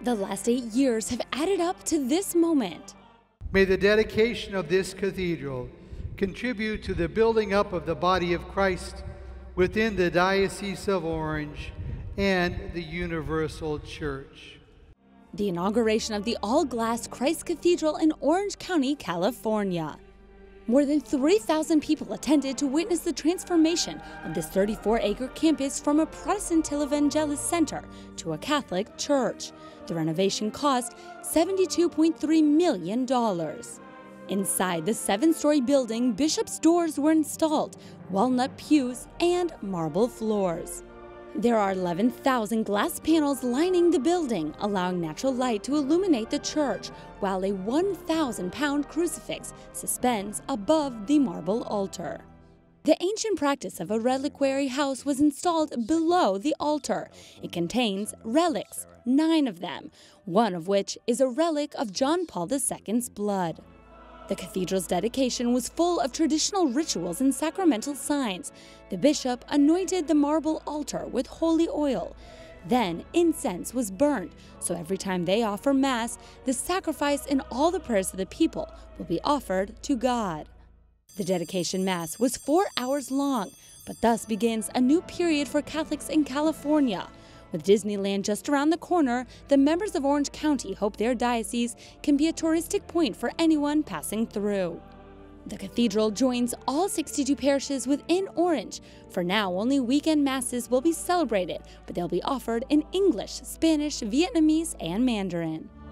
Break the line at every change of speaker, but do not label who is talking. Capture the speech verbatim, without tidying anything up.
The last eight years have added up to this moment.
May the dedication of this cathedral contribute to the building up of the body of Christ within the Diocese of Orange and the Universal Church.
The inauguration of the all-glass Christ Cathedral in Orange County, California. More than three thousand people attended to witness the transformation of this thirty-four acre campus from a Protestant televangelist center to a Catholic church. The renovation cost seventy-two point three million dollars. Inside the seven-story building, bishop's doors were installed, walnut pews, and marble floors. There are eleven thousand glass panels lining the building, allowing natural light to illuminate the church, while a one thousand pound crucifix suspends above the marble altar. The ancient practice of a reliquary house was installed below the altar. It contains relics, nine of them, one of which is a relic of John Paul the Second's blood. The cathedral's dedication was full of traditional rituals and sacramental signs. The bishop anointed the marble altar with holy oil. Then incense was burned, so every time they offer Mass, the sacrifice and all the prayers of the people will be offered to God. The dedication Mass was four hours long, but thus begins a new period for Catholics in California. With Disneyland just around the corner, the members of Orange County hope their diocese can be a touristic point for anyone passing through. The cathedral joins all sixty-two parishes within Orange. For now, only weekend masses will be celebrated, but they'll be offered in English, Spanish, Vietnamese, and Mandarin.